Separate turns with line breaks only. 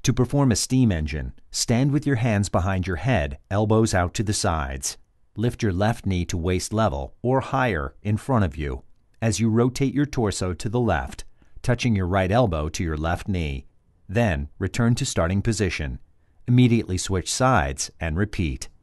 To perform a steam engine, stand with your hands behind your head, elbows out to the sides. Lift your left knee to waist level or higher in front of you as you rotate your torso to the left, touching your right elbow to your left knee. Then return to starting position. Immediately switch sides and repeat.